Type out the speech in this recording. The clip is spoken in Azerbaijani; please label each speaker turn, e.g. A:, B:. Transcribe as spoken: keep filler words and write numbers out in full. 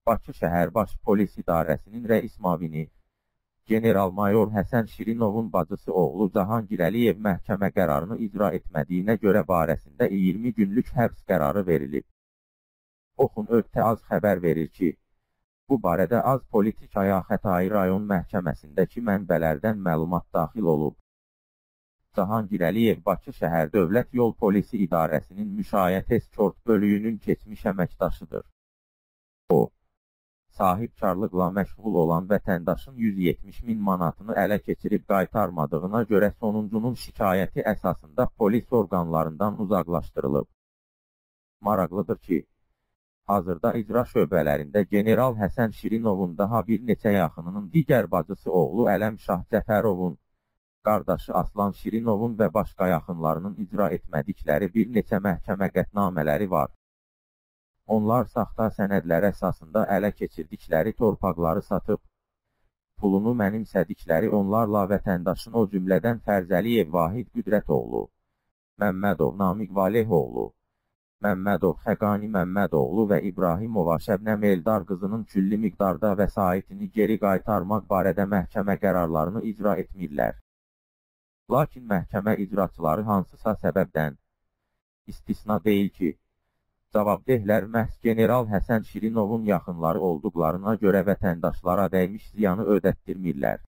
A: Bakı şəhər Baş Polis İdarəsinin rəis müavini general-mayor Həsən Şirinovun bacısı oğlu Cahangir Əliyev məhkəmə qərarını icra etmədiyinə görə barəsində iyirmi günlük həbs qərarı verilib. Oxun Ötə Az xəbər verir ki, bu barədə Az Politikaya Xətai rayon məhkəməsindəki mənbələrdən məlumat daxil olub. Cahangir Əliyev Bakı şəhər Dövlət Yol Polisi İdarəsinin müşayiət eskort bölüyünün keçmiş əməkdaşıdır. O, sahibkarlıqla məşğul olan vətəndaşın yüz yetmiş min manatını ələ keçirib qaytarmadığına görə sonuncunun şikayəti əsasında polis orqanlarından uzaqlaşdırılıb. Maraqlıdır ki, hazırda icra şöbələrində General Həsən Şirinovun daha bir neçə yaxınının digər bacısı oğlu Ələm Şah Cəfərovun, qardaşı Aslan Şirinovun və başqa yaxınlarının icra etmədikləri bir neçə məhkəmə qətnamələri var. Onlar saxta sənədlər əsasında ələ keçirdikləri torpaqları satıb, pulunu mənimsədikləri onlarla vətəndaşın o cümlədən Fərzəliyev Vahid Qüdrətoğlu, Məmmədov Namiq Valehoğlu, Məmmədov Xəqani Məmmədoğlu və İbrahimova Şəbnəm Eldar qızının külli miqdarda vəsaitini geri qaytarmaq barədə məhkəmə qərarlarını icra etmirlər. Lakin məhkəmə icraçıları hansısa səbəbdən istisna deyil ki, cavabdehlər məhz General Həsən Şirinovun yaxınları olduqlarına görə vətəndaşlara dəymiş ziyanı ödətdirmirlər.